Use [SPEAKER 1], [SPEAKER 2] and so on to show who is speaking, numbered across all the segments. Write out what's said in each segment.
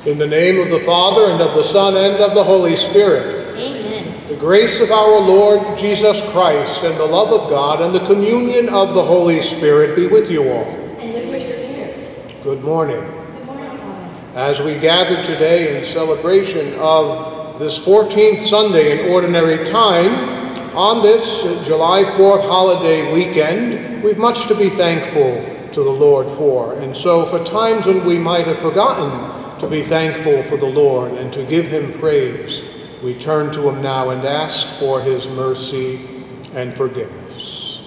[SPEAKER 1] In the name of the Father, and of the Son, and of the Holy Spirit.
[SPEAKER 2] Amen.
[SPEAKER 1] The grace of our Lord Jesus Christ, and the love of God, and the communion of the Holy Spirit be with you all.
[SPEAKER 2] And with your spirit.
[SPEAKER 1] Good morning.
[SPEAKER 2] Good morning, Father.
[SPEAKER 1] As we gather today in celebration of this 14th Sunday in Ordinary Time, on this July 4th holiday weekend, we've much to be thankful to the Lord for. And so for times when we might have forgotten to be thankful for the Lord and to give him praise, we turn to him now and ask for his mercy and forgiveness.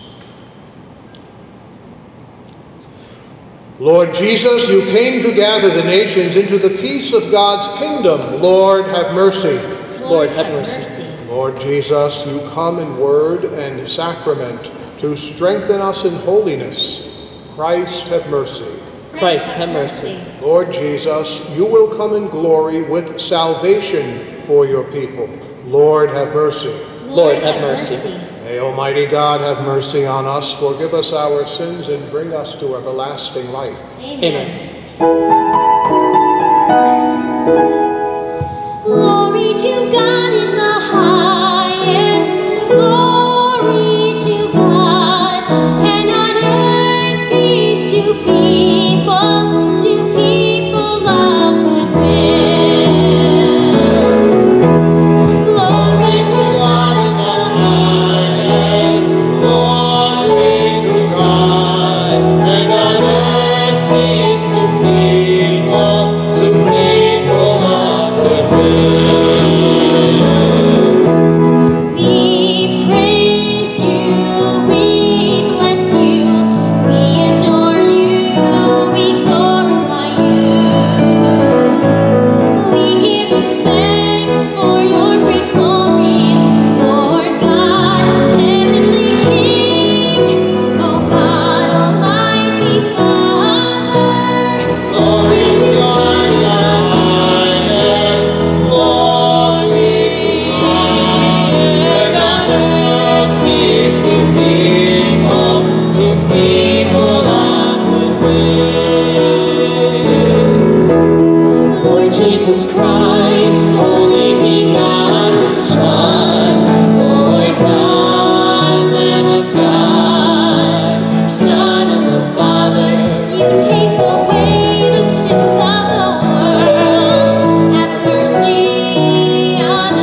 [SPEAKER 1] Lord Jesus, you came to gather the nations into the peace of God's kingdom. Lord, have mercy.
[SPEAKER 2] Lord, have mercy.
[SPEAKER 1] Lord Jesus, you come in word and sacrament to strengthen us in holiness. Christ, have mercy.
[SPEAKER 2] Christ, have mercy.
[SPEAKER 1] Lord Jesus, you will come in glory with salvation for your people. Lord, have mercy.
[SPEAKER 2] Lord, have mercy.
[SPEAKER 1] May Almighty God have mercy on us, forgive us our sins, and bring us to everlasting life.
[SPEAKER 2] Amen.
[SPEAKER 3] Glory to God in the highest. Glory to God, and on earth peace to people of good will. Glory to God in the highest. Glory to God, and on earth peace to people of good will. We praise you, we bless you, we adore you, we glorify you. We give you thanks for your great glory, Lord God, heavenly King, O God, Almighty Father. Glory to God in the highest, glory to God, and on earth peace to people of good will. Lord Jesus Christ, only begotten Son, Lord God, Lamb of God, Son of the Father, you take away the sins of the world. Have mercy on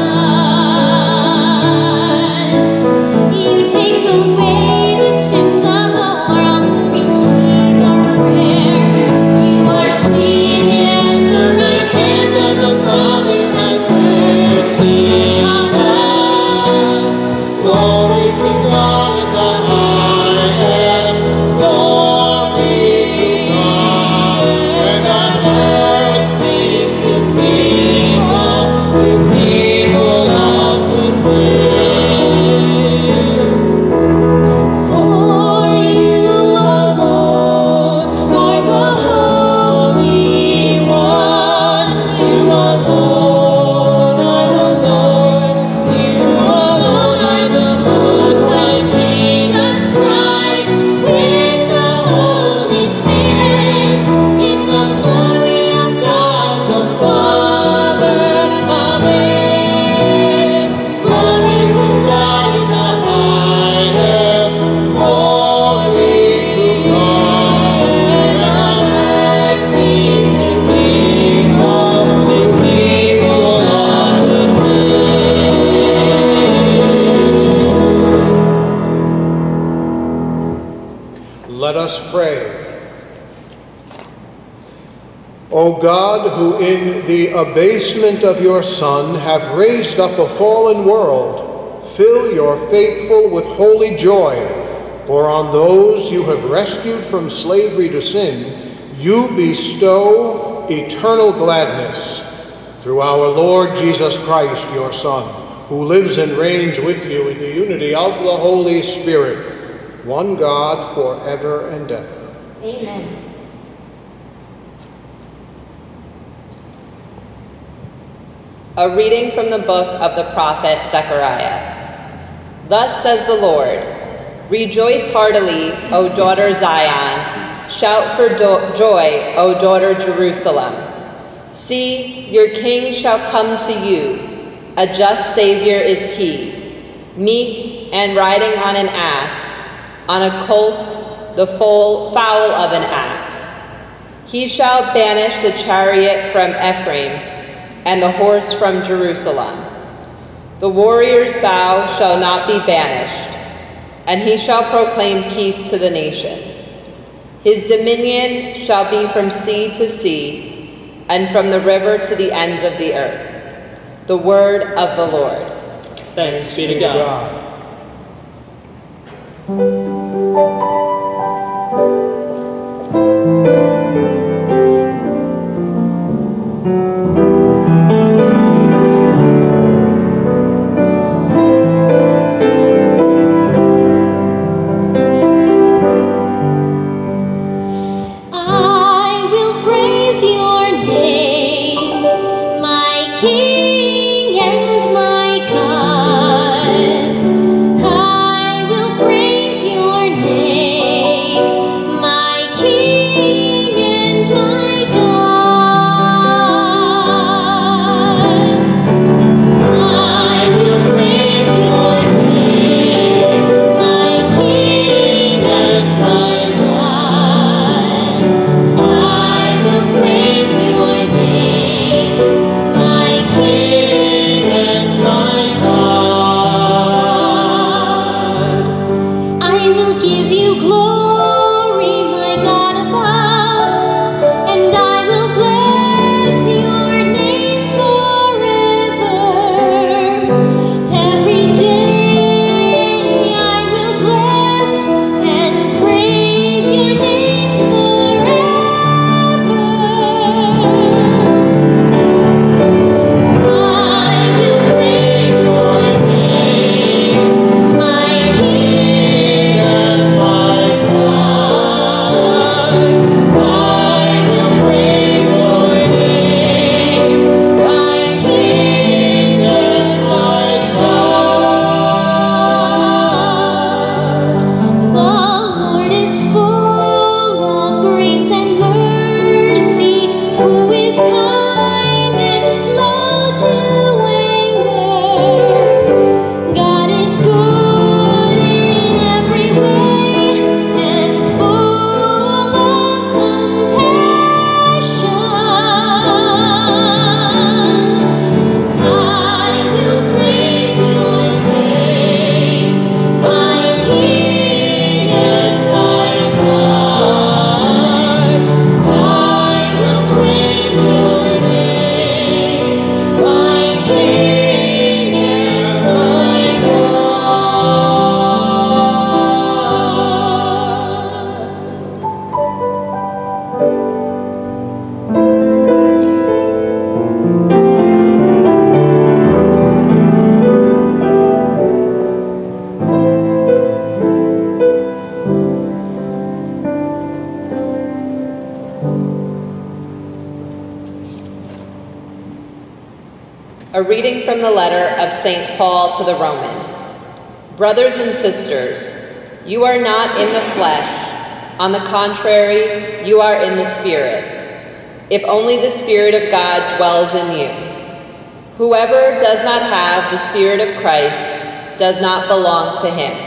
[SPEAKER 3] us. You take away the sins of the world. Receive our prayer. You are seated at the right hand of the Father. Have mercy on us. Glory to God in the highest. Glory to God, and on earth peace to people of good will. For you alone are the Holy One. You alone are the Lord. You alone are the Most High Jesus Christ, with the Holy Spirit, in the glory of God the Father. Amen. Glory to God in the highest. Glory to God, and on earth peace to people of good will.
[SPEAKER 1] Let us pray. O God, who in the abasement of your Son have raised up a fallen world, fill your faithful with holy joy, for on those you have rescued from slavery to sin, you bestow eternal gladness. Through our Lord Jesus Christ, your Son, who lives and reigns with you in the unity of the Holy Spirit, one God, forever and ever.
[SPEAKER 2] Amen.
[SPEAKER 4] A reading from the book of the prophet Zechariah. Thus says the Lord, rejoice heartily, O daughter Zion. Shout for joy, O daughter Jerusalem. See, your king shall come to you. A just Savior is he, meek and riding on an ass, on a colt, the foal of an ass. He shall banish the chariot from Ephraim, and the horse from Jerusalem. The warrior's bow shall not be banished, and he shall proclaim peace to the nations. His dominion shall be from sea to sea, and from the river to the ends of the earth. The word of the Lord.
[SPEAKER 5] Thanks be to God.
[SPEAKER 4] A reading from the letter of St. Paul to the Romans. Brothers and sisters, you are not in the flesh. On the contrary, you are in the Spirit, if only the Spirit of God dwells in you. Whoever does not have the Spirit of Christ does not belong to him.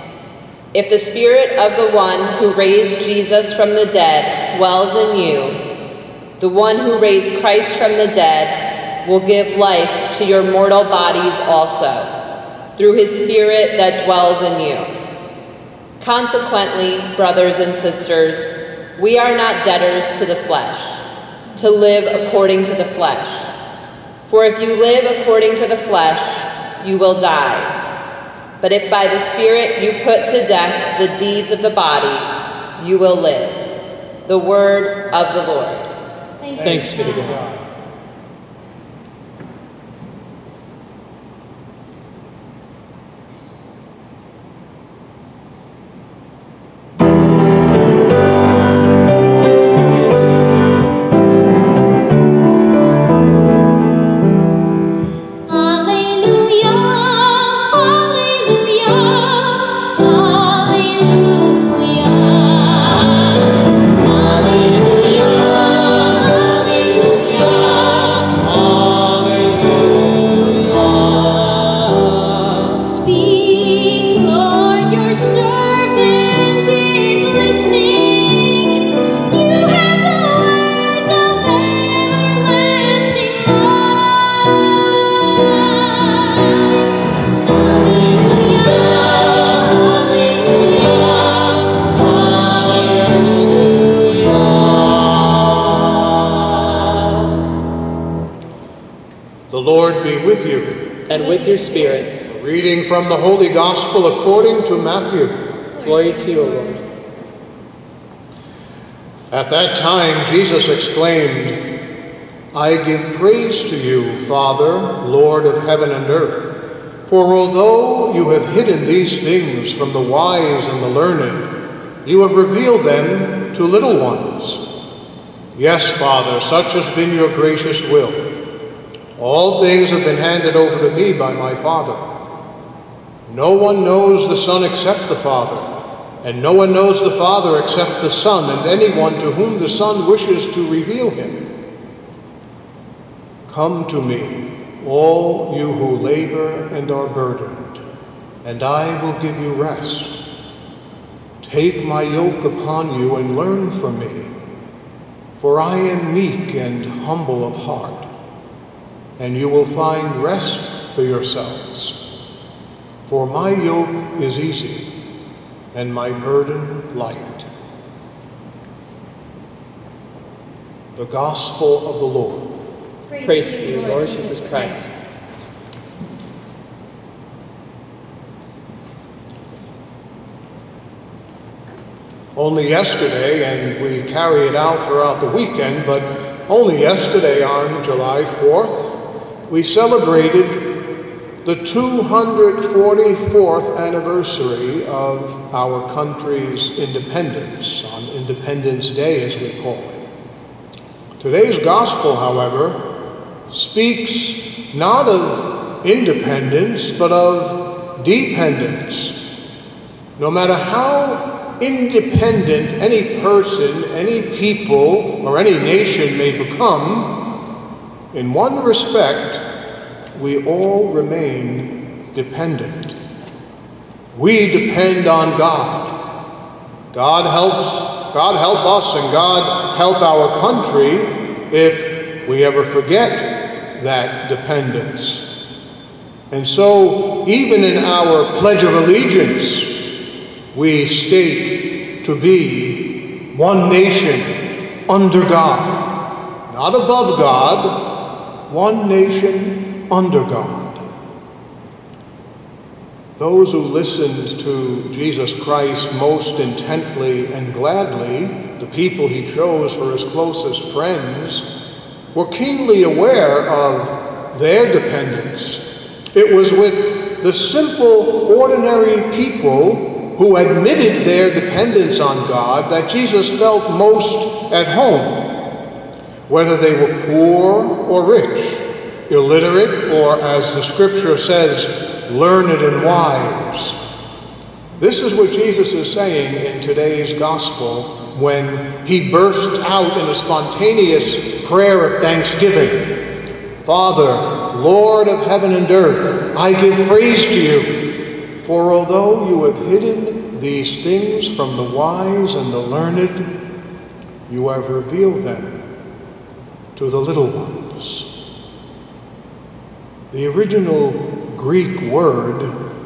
[SPEAKER 4] If the Spirit of the one who raised Jesus from the dead dwells in you, the one who raised Christ from the dead will give life to your mortal bodies also, through his Spirit that dwells in you. Consequently, brothers and sisters, we are not debtors to the flesh, to live according to the flesh. For if you live according to the flesh, you will die. But if by the Spirit you put to death the deeds of the body, you will live. The word of the Lord.
[SPEAKER 5] Thanks be to God.
[SPEAKER 3] Hallelujah.
[SPEAKER 1] The Lord be with you.
[SPEAKER 5] And with your spirit.
[SPEAKER 1] A reading from the Holy Gospel according to Matthew.
[SPEAKER 5] Glory to you, O Lord.
[SPEAKER 1] At that time Jesus exclaimed, I give praise to you, Father, Lord of heaven and earth. For although you have hidden these things from the wise and the learned, you have revealed them to little ones. Yes, Father, such has been your gracious will. All things have been handed over to me by my Father. No one knows the Son except the Father, and no one knows the Father except the Son, and anyone to whom the Son wishes to reveal him. Come to me, all you who labor and are burdened, and I will give you rest. Take my yoke upon you and learn from me, for I am meek and humble of heart, and you will find rest for yourselves. For my yoke is easy, and my burden light. The Gospel of the Lord.
[SPEAKER 5] Praise to you, Lord Jesus Christ.
[SPEAKER 1] Only yesterday, and we carry it out throughout the weekend, but only yesterday on July 4th, we celebrated the 244th anniversary of our country's independence, on Independence Day as we call it. Today's gospel, however, speaks not of independence, but of dependence. No matter how independent any person, any people, or any nation may become, in one respect, we all remain dependent. We depend on God. God help us and God help our country if we ever forget that dependence. And so, even in our Pledge of Allegiance, we state to be one nation under God, not above God, one nation under God. Those who listened to Jesus Christ most intently and gladly, the people he chose for his closest friends, were keenly aware of their dependence. It was with the simple, ordinary people who admitted their dependence on God that Jesus felt most at home. Whether they were poor or rich, illiterate or, as the scripture says, learned and wise. This is what Jesus is saying in today's gospel when he bursts out in a spontaneous prayer of thanksgiving. Father, Lord of heaven and earth, I give praise to you, for although you have hidden these things from the wise and the learned, you have revealed them to the little ones. The original Greek word,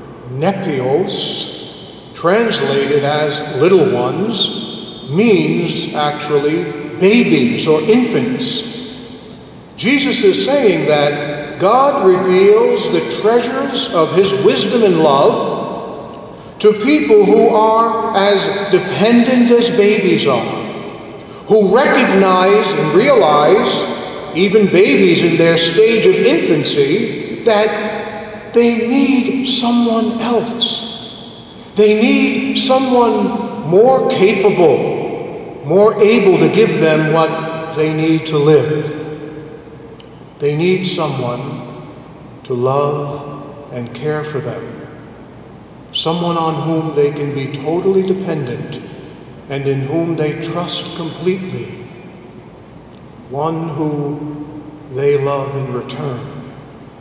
[SPEAKER 1] nepios, translated as little ones, means actually babies or infants. Jesus is saying that God reveals the treasures of his wisdom and love to people who are as dependent as babies are, who recognize and realize, even babies in their stage of infancy, that they need someone else. They need someone more capable, more able to give them what they need to live. They need someone to love and care for them, someone on whom they can be totally dependent and in whom they trust completely, one who they love in return.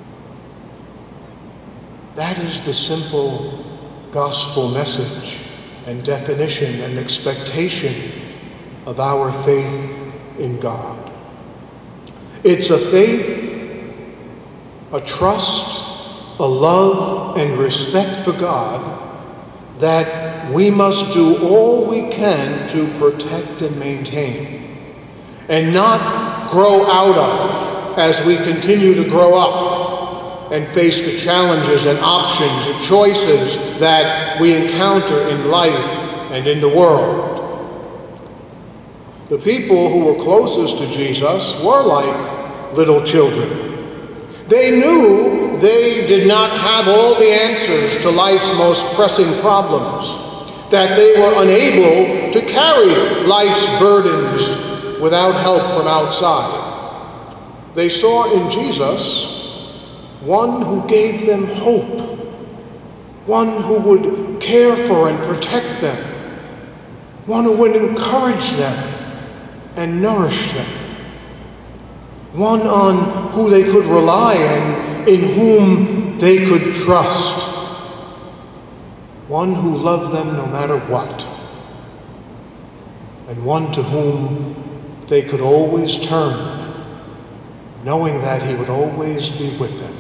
[SPEAKER 1] That is the simple gospel message and definition and expectation of our faith in God. It's a faith, a trust, a love, and respect for God that we must do all we can to protect and maintain, and not grow out of as we continue to grow up and face the challenges and options and choices that we encounter in life and in the world. The people who were closest to Jesus were like little children. They knew they did not have all the answers to life's most pressing problems, that they were unable to carry life's burdens without help from outside. They saw in Jesus one who gave them hope, one who would care for and protect them, one who would encourage them and nourish them, one on who they could rely on, in whom they could trust, one who loved them no matter what, and one to whom they could always turn, knowing that he would always be with them.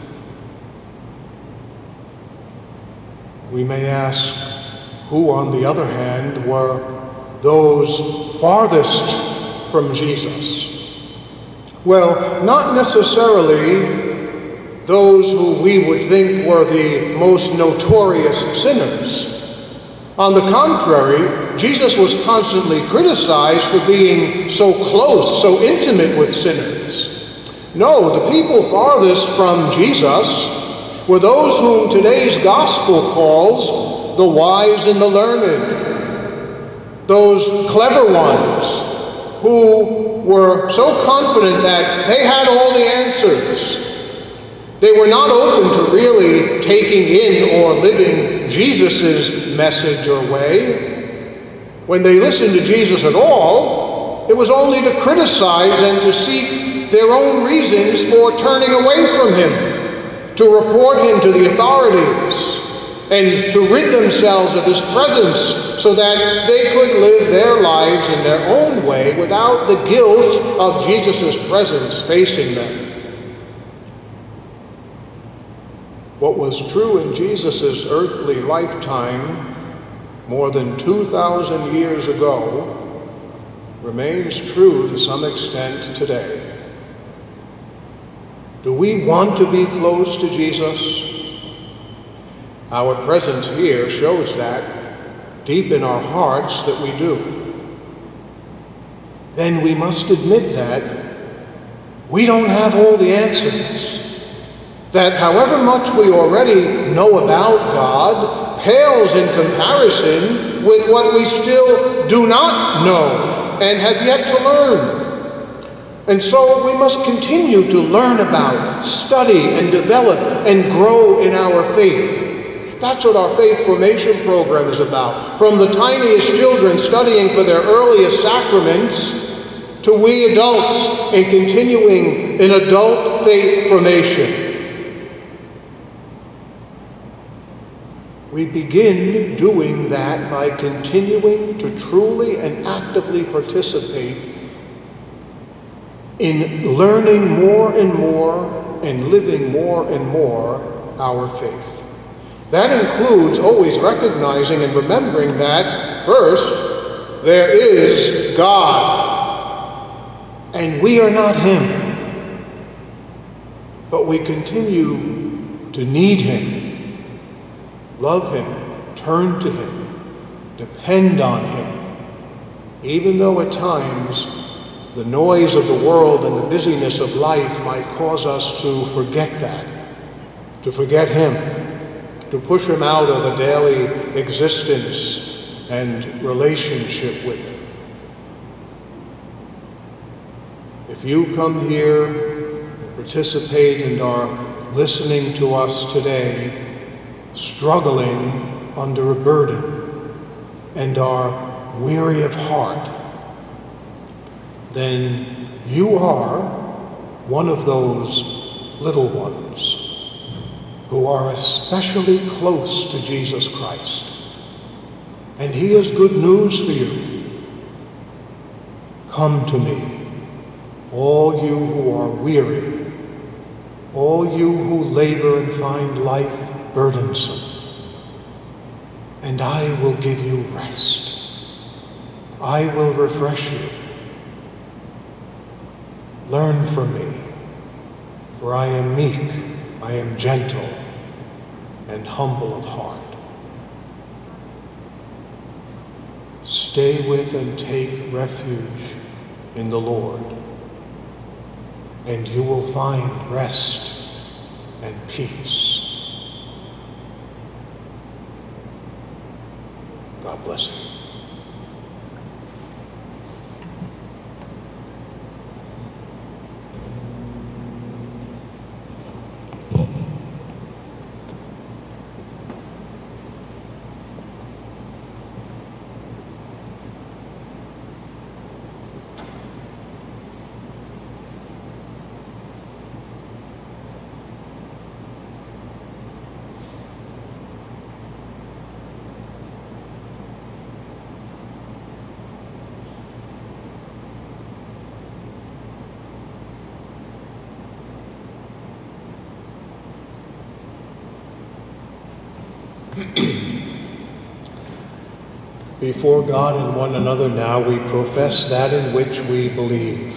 [SPEAKER 1] We may ask, who, on the other hand, were those farthest from Jesus? Well, not necessarily those who we would think were the most notorious sinners. On the contrary, Jesus was constantly criticized for being so close, so intimate with sinners. No, the people farthest from Jesus were those whom today's gospel calls the wise and the learned, those clever ones who were so confident that they had all the answers. They were not open to really taking in or living Jesus' message or way. When they listened to Jesus at all, it was only to criticize and to seek their own reasons for turning away from him, to report him to the authorities, and to rid themselves of his presence so that they could live their lives in their own way without the guilt of Jesus' presence facing them. What was true in Jesus' earthly lifetime more than 2,000 years ago remains true to some extent today. Do we want to be close to Jesus? Our presence here shows that deep in our hearts that we do. Then we must admit that we don't have all the answers, that however much we already know about God pales in comparison with what we still do not know and have yet to learn. And so we must continue to learn about, study, and develop and grow in our faith. That's what our faith formation program is about. From the tiniest children studying for their earliest sacraments to we adults and continuing in adult faith formation. We begin doing that by continuing to truly and actively participate in learning more and more and living more and more our faith. That includes always recognizing and remembering that, first, there is God, and we are not him. But we continue to need him, love him, turn to him, depend on him, even though at times the noise of the world and the busyness of life might cause us to forget that, to forget him, to push him out of a daily existence and relationship with him. If you come here and participate and are listening to us today, struggling under a burden and are weary of heart, then you are one of those little ones who are especially close to Jesus Christ. And he has good news for you. Come to me, all you who are weary, all you who labor and find life burdensome, and I will give you rest. I will refresh you. Learn from me, For I am meek, I am gentle, and humble of heart. Stay with and take refuge in the Lord, and you will find rest and peace. God bless you. Before God and one another now we profess that in which we believe.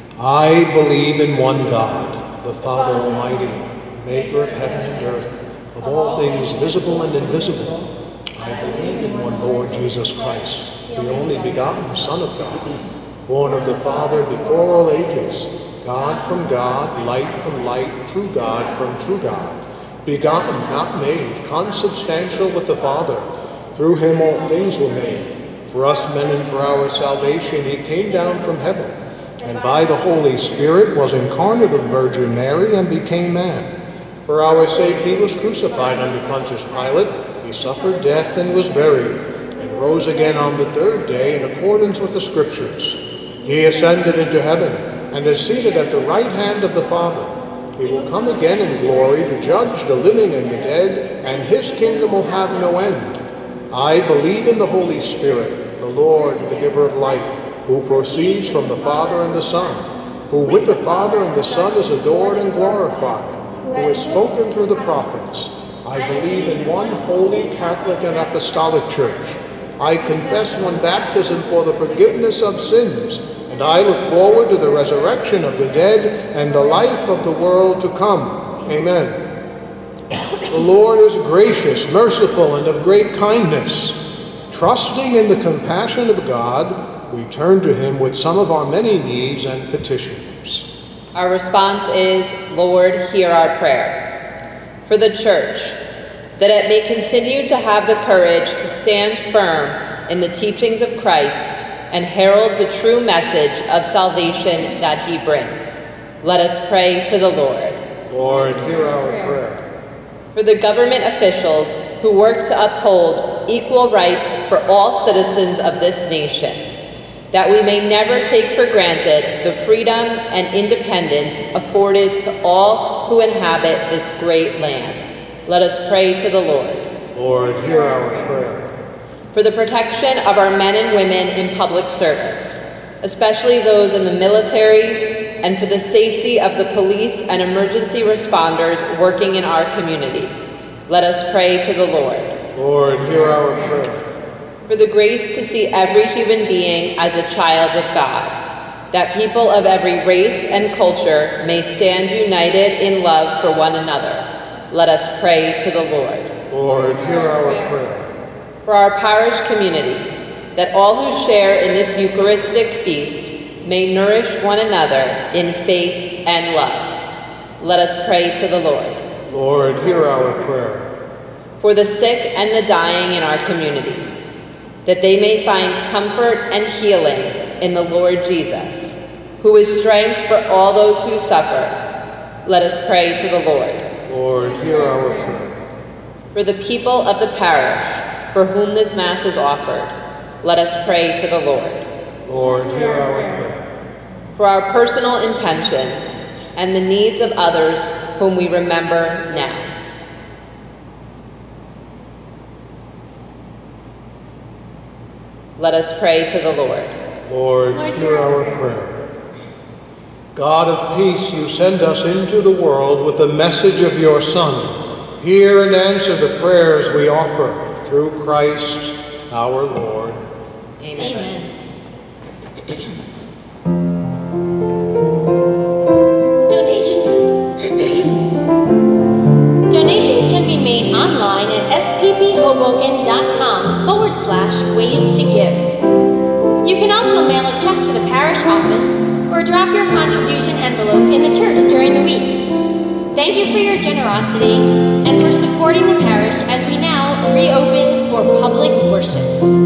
[SPEAKER 1] I believe in one God, the Father Almighty, maker of heaven and earth, of all things visible and invisible. I believe in one Lord Jesus Christ, the only begotten Son of God, born of the Father before all ages, God from God, light from light, true God from true God, begotten, not made, consubstantial with the Father. Through him all things were made. For us men and for our salvation he came down from heaven, and by the Holy Spirit was incarnate of the Virgin Mary and became man. For our sake he was crucified under Pontius Pilate. He suffered death and was buried, and rose again on the third day in accordance with the Scriptures. He ascended into heaven, and is seated at the right hand of the Father. He will come again in glory to judge the living and the dead, and his kingdom will have no end. I believe in the Holy Spirit, the Lord, the giver of life, who proceeds from the Father and the Son, who with the Father and the Son is adored and glorified, who has spoken through the prophets. I believe in one holy, Catholic, and Apostolic Church. I confess one baptism for the forgiveness of sins, and I look forward to the resurrection of the dead and the life of the world to come. Amen. The Lord is gracious, merciful, and of great kindness. Trusting in the compassion of God, we turn to him with some of our many needs and petitions.
[SPEAKER 4] Our response is, Lord, hear our prayer. For the Church, that it may continue to have the courage to stand firm in the teachings of Christ and herald the true message of salvation that he brings. Let us pray to the Lord.
[SPEAKER 1] Lord, hear our prayer.
[SPEAKER 4] For the government officials who work to uphold equal rights for all citizens of this nation, that we may never take for granted the freedom and independence afforded to all who inhabit this great land. Let us pray to the Lord.
[SPEAKER 1] Lord, hear our prayer.
[SPEAKER 4] For the protection of our men and women in public service, especially those in the military, and for the safety of the police and emergency responders working in our community. Let us pray to the Lord.
[SPEAKER 1] Lord, hear our prayer.
[SPEAKER 4] For the grace to see every human being as a child of God, that people of every race and culture may stand united in love for one another. Let us pray to the Lord.
[SPEAKER 1] Lord, hear our prayer.
[SPEAKER 4] For our parish community, that all who share in this Eucharistic feast may nourish one another in faith and love. Let us pray to the Lord.
[SPEAKER 1] Lord, hear our prayer.
[SPEAKER 4] For the sick and the dying in our community, that they may find comfort and healing in the Lord Jesus, who is strength for all those who suffer. Let us pray to the Lord.
[SPEAKER 1] Lord, hear our prayer.
[SPEAKER 4] For the people of the parish for whom this Mass is offered, let us pray to the Lord.
[SPEAKER 1] Lord, hear our prayer.
[SPEAKER 4] For our personal intentions and the needs of others whom we remember now. Let us pray to the Lord.
[SPEAKER 1] Lord, hear our prayer. God of peace, you send us into the world with the message of your Son. Hear and answer the prayers we offer through Christ our Lord.
[SPEAKER 4] Amen.
[SPEAKER 2] Amen.
[SPEAKER 3] Donations spphoboken.com/ways to give. You can also mail a check to the parish office or drop your contribution envelope in the church during the week. Thank you for your generosity and for supporting the parish as we now reopen for public worship.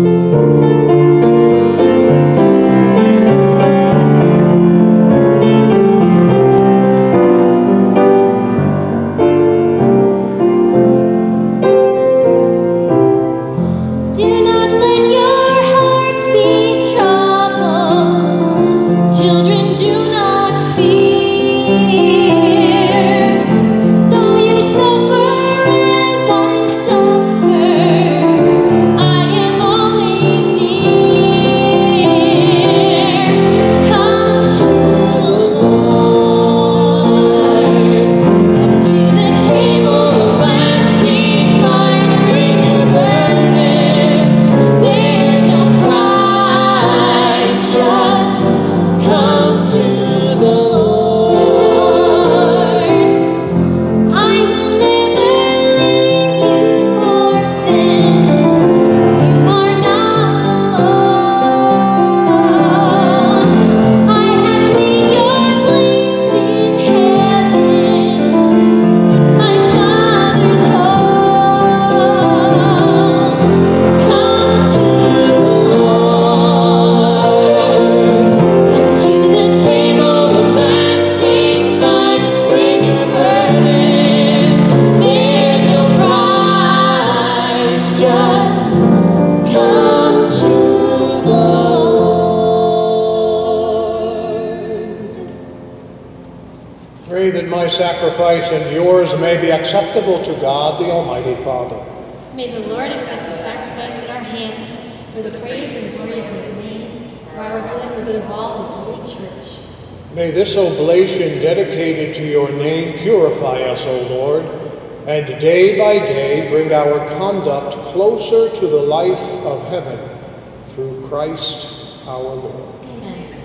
[SPEAKER 1] Sacrifice and yours may be acceptable to God, the Almighty Father.
[SPEAKER 3] May the Lord accept the sacrifice at our hands for the praise and glory of his name, for our good and the good of all his holy church.
[SPEAKER 1] May this oblation dedicated to your name purify us, O Lord, and day by day bring our conduct closer to the life of heaven, through Christ our Lord.
[SPEAKER 3] Amen.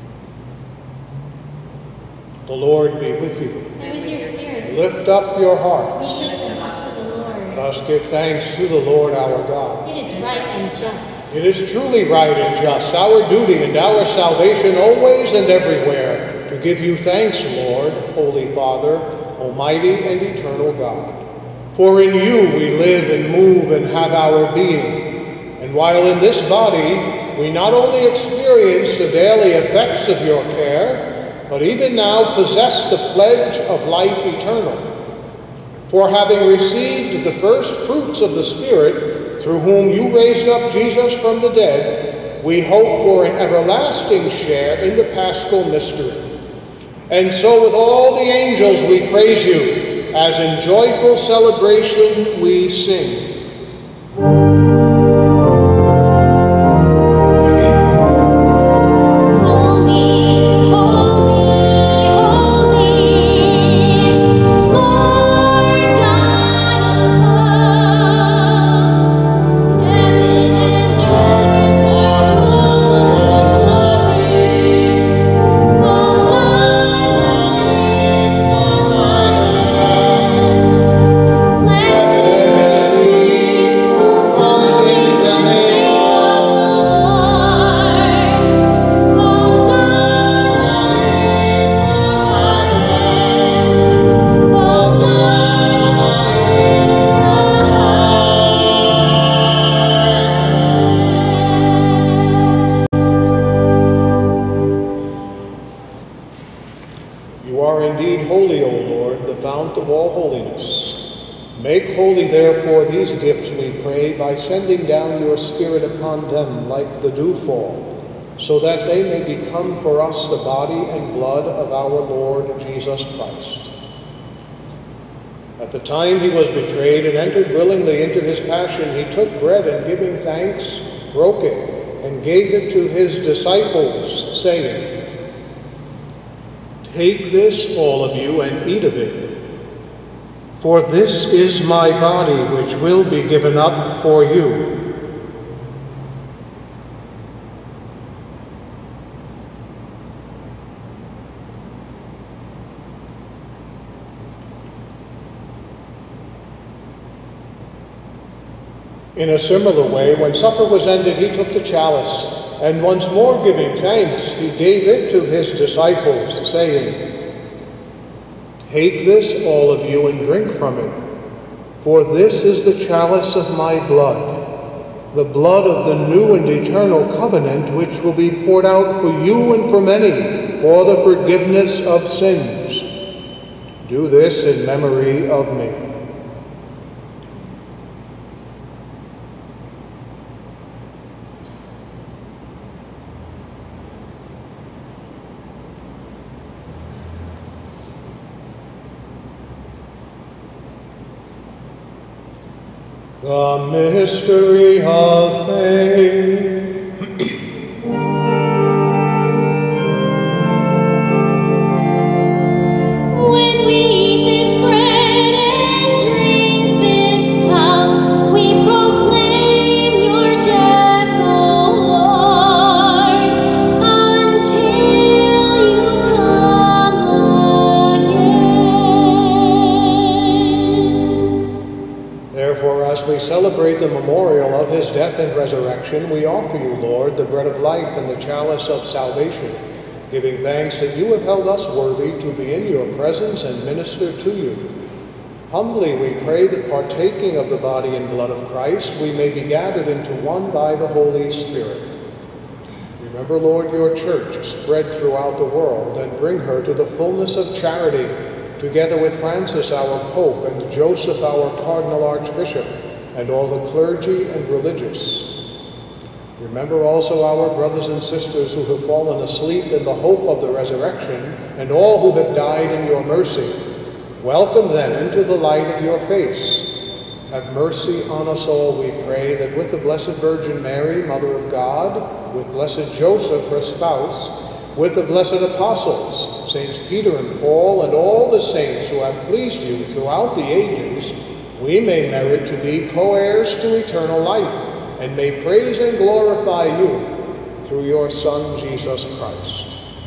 [SPEAKER 1] The Lord be with you.
[SPEAKER 3] And with your spirit.
[SPEAKER 1] Lift up your
[SPEAKER 3] We
[SPEAKER 1] hearts.
[SPEAKER 3] lift them up to the Lord.
[SPEAKER 1] Let us give thanks to the Lord our God.
[SPEAKER 3] It is right and just.
[SPEAKER 1] It is truly right and just, our duty and our salvation always and everywhere, to give you thanks, Lord, Holy Father, Almighty and eternal God. For in you we live and move and have our being. And while in this body, we not only experience the daily effects of your care, but even now possess the pledge of life eternal. For having received the first fruits of the Spirit, through whom you raised up Jesus from the dead, we hope for an everlasting share in the Paschal mystery. And so with all the angels we praise you, as in joyful celebration we sing. These gifts we pray by sending down your Spirit upon them like the dewfall, so that they may become for us the body and blood of our Lord Jesus Christ. At the time he was betrayed and entered willingly into his passion, he took bread and giving thanks, broke it, and gave it to his disciples, saying, "Take this, all of you, and eat of it. For this is my body, which will be given up for you." In a similar way, when supper was ended, he took the chalice, and once more giving thanks, he gave it to his disciples, saying, "Take this, all of you, and drink from it, for this is the chalice of my blood, the blood of the new and eternal covenant, which will be poured out for you and for many for the forgiveness of sins. Do this in memory of me." The mystery of faith.
[SPEAKER 3] When we eat this bread and drink this cup, we proclaim your death, O Lord, until you come again.
[SPEAKER 1] Therefore, as we celebrate the memorial of his death and resurrection, we offer you, Lord, the bread of life and the chalice of salvation, giving thanks that you have held us worthy to be in your presence and minister to you. Humbly we pray that, partaking of the body and blood of Christ, we may be gathered into one by the Holy Spirit. Remember, Lord, your church spread throughout the world, and bring her to the fullness of charity, together with Francis, our Pope, and Joseph, our Cardinal Archbishop, and all the clergy and religious. Remember also our brothers and sisters who have fallen asleep in the hope of the resurrection, and all who have died in your mercy. Welcome them into the light of your face. Have mercy on us all, we pray, that with the Blessed Virgin Mary, Mother of God, with Blessed Joseph, her spouse, with the blessed apostles, Saints Peter and Paul, and all the saints who have pleased you throughout the ages, we may merit to be co-heirs to eternal life, and may praise and glorify you through your Son, Jesus Christ.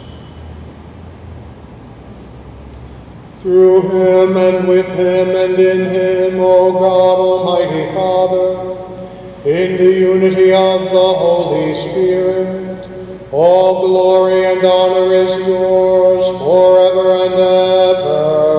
[SPEAKER 1] Through him, and with him, and in him, O God, Almighty Father, in the unity of the Holy Spirit, all glory and honor is yours forever and ever.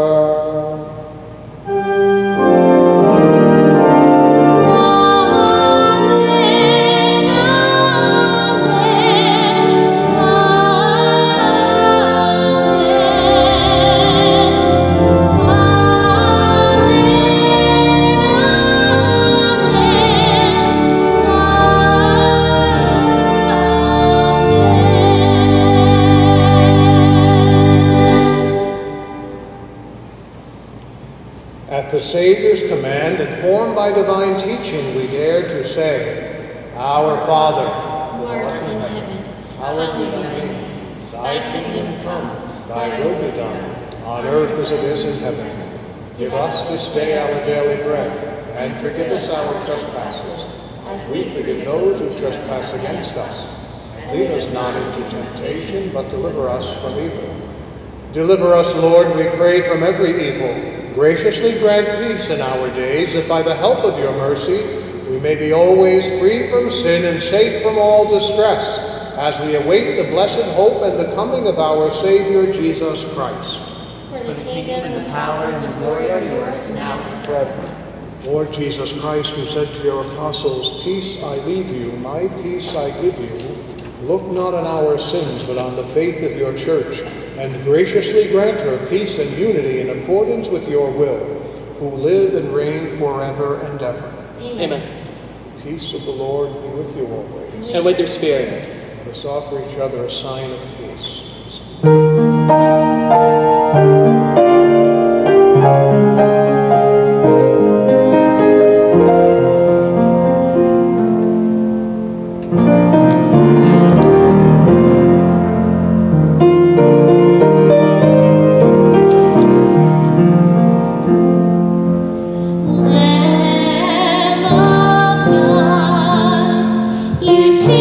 [SPEAKER 1] The Savior's command, informed by divine teaching, we dare to say, Our Father,
[SPEAKER 3] who art in heaven,
[SPEAKER 1] hallowed be thy name. Thy kingdom come, thy will be done, on earth as it is in heaven. Give us this day our daily bread, and forgive us our trespasses, as we forgive those who trespass against us. Lead us not into temptation, but deliver us from evil. Deliver us, Lord, we pray, from every evil. Graciously grant peace in our days, that by the help of your mercy we may be always free from sin and safe from all distress, as we await the blessed hope and the coming of our Savior, Jesus Christ.
[SPEAKER 2] For the kingdom and the power and the glory are yours, now and forever.
[SPEAKER 1] Lord Jesus Christ, who said to your apostles, Peace I leave you, my peace I give you, look not on our sins, but on the faith of your church, and graciously grant her peace and unity in accordance with your will, who live and reign forever and ever.
[SPEAKER 2] Amen.
[SPEAKER 1] Peace of the Lord be with you always.
[SPEAKER 2] And with your spirit.
[SPEAKER 1] Let us offer each other a sign of peace.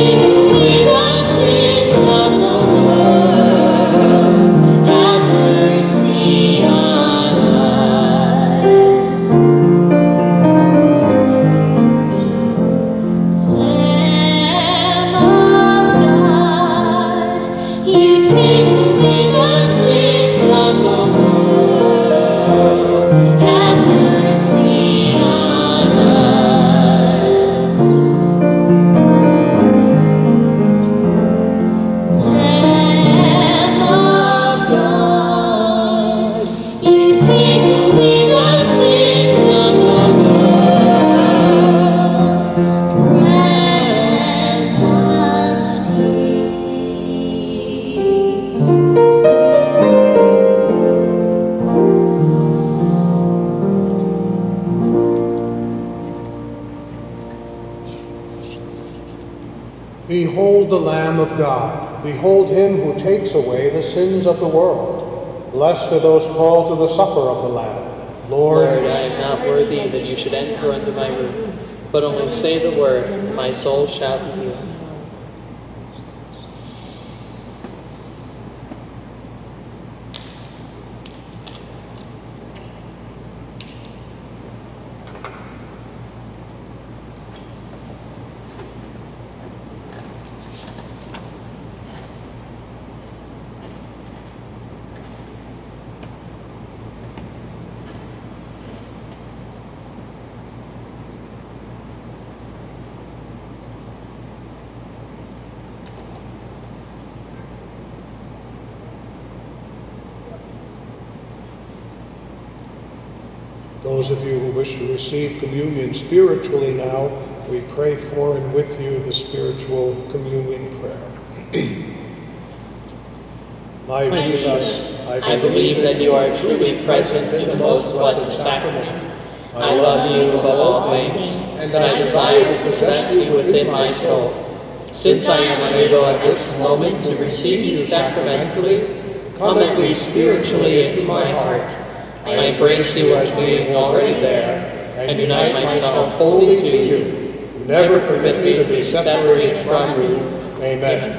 [SPEAKER 3] Have mercy.
[SPEAKER 1] Behold the Lamb of God. Behold him who takes away the sins of the world. Blessed are those called to the supper of the Lamb.
[SPEAKER 5] Lord, I am not worthy that you should enter under my roof, but only say the word, and my soul shall be healed.
[SPEAKER 1] Those of you who wish to receive communion spiritually now, we pray for and with you the spiritual communion prayer. My Jesus,
[SPEAKER 5] I believe that you are truly present in the most blessed sacrament. I love you above all things, and I desire to possess you within my soul. Since I am unable at this moment to receive you sacramentally, come at least spiritually into my heart. I embrace you as being already there, and unite myself wholly to you. Never permit me to be separated from you.
[SPEAKER 1] Amen.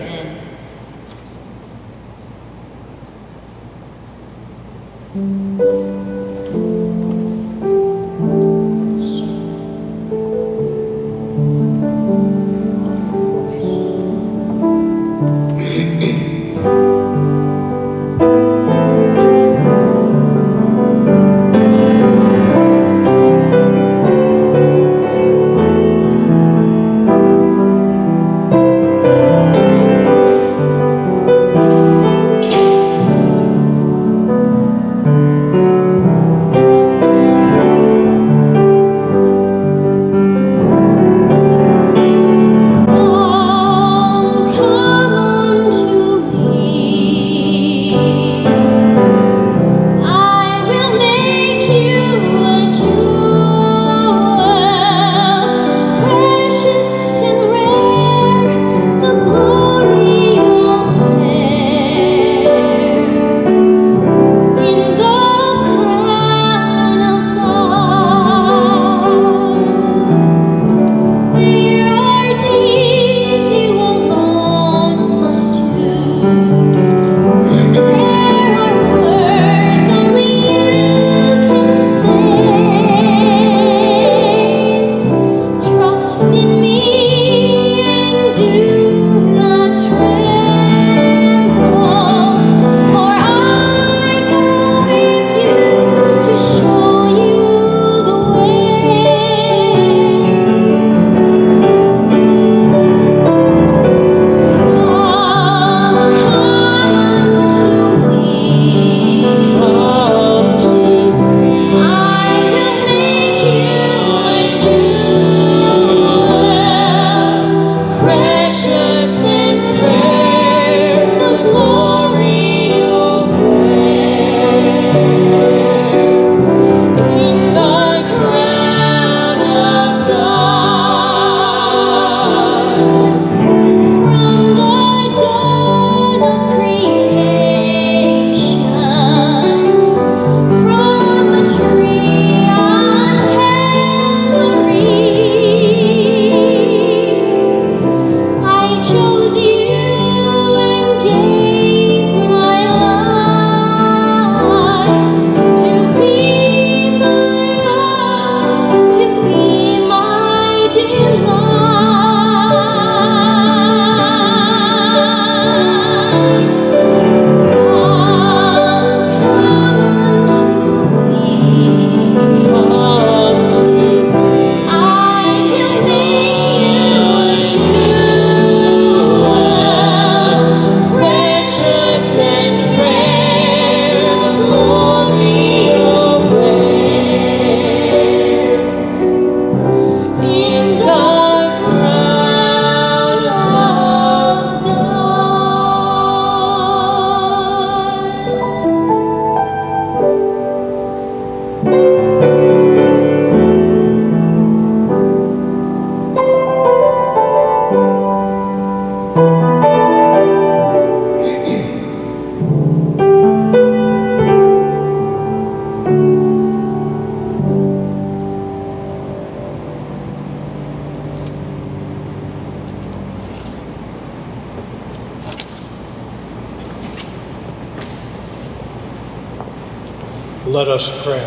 [SPEAKER 1] Let us pray.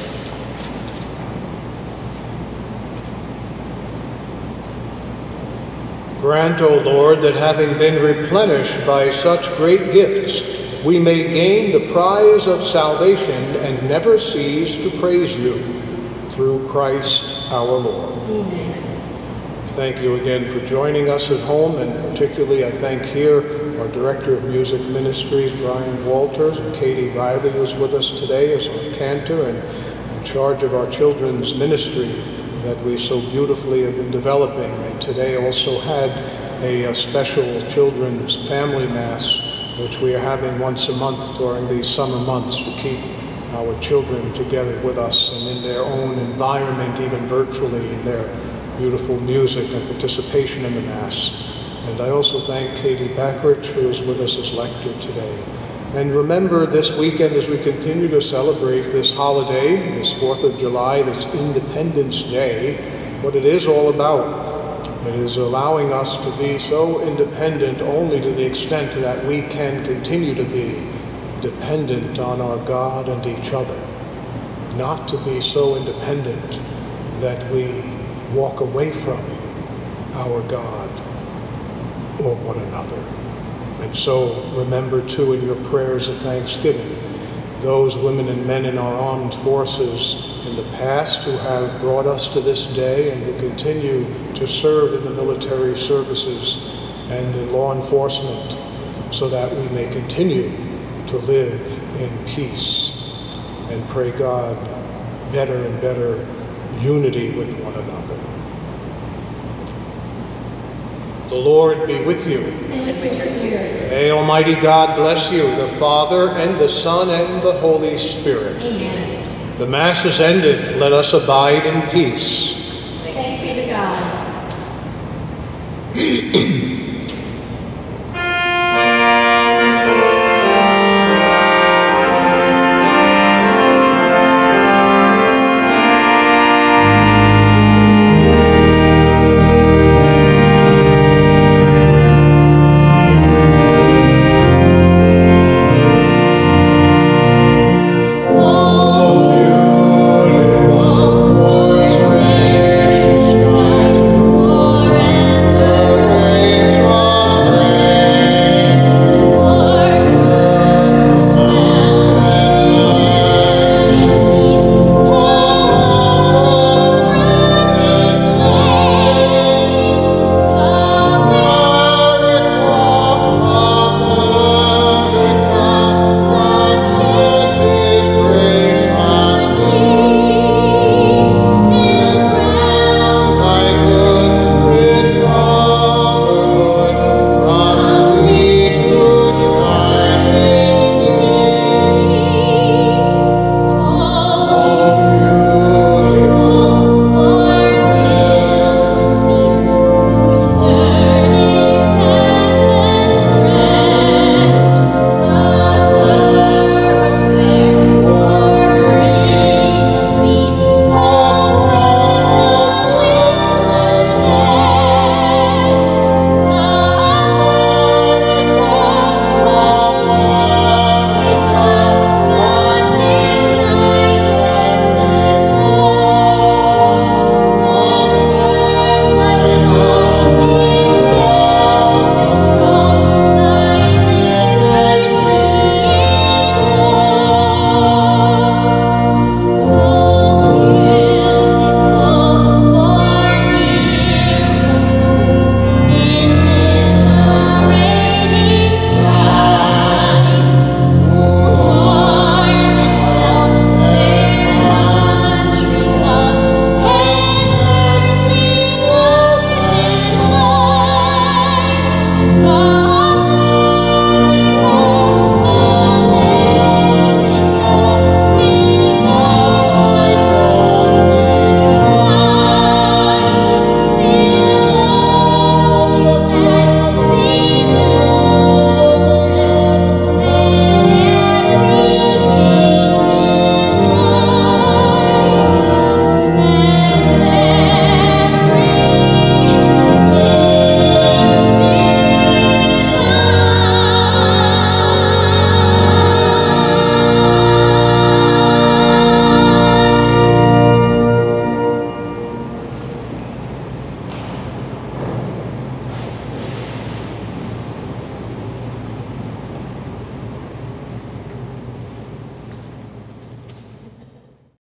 [SPEAKER 1] Grant, O Lord, that having been replenished by such great gifts, we may gain the prize of salvation and never cease to praise you, through Christ our Lord.
[SPEAKER 2] Amen.
[SPEAKER 1] Thank you again for joining us at home, and particularly I thank here our Director of Music Ministries, Brian Walters, and Katie Riley was with us today as our cantor and in charge of our children's ministry that we so beautifully have been developing. And today also had a special children's family mass, which we are having once a month during these summer months to keep our children together with us and in their own environment, even virtually, in their beautiful music and participation in the Mass. And I also thank Katie Backrich, who is with us as lector today. And remember this weekend, as we continue to celebrate this holiday, this 4th of July, this Independence Day, what it is all about. It is allowing us to be so independent only to the extent that we can continue to be dependent on our God and each other. Not to be so independent that we walk away from our God or one another. And so remember too in your prayers of thanksgiving those women and men in our armed forces in the past who have brought us to this day and who continue to serve in the military services and in law enforcement, so that we may continue to live in peace and pray God better and better unity with one another. The Lord be with you.
[SPEAKER 2] And with your spirit.
[SPEAKER 1] May Almighty God bless you, the Father, and the Son, and the Holy Spirit.
[SPEAKER 2] Amen.
[SPEAKER 1] The Mass is ended. Let us abide in peace.
[SPEAKER 2] Thanks be to God.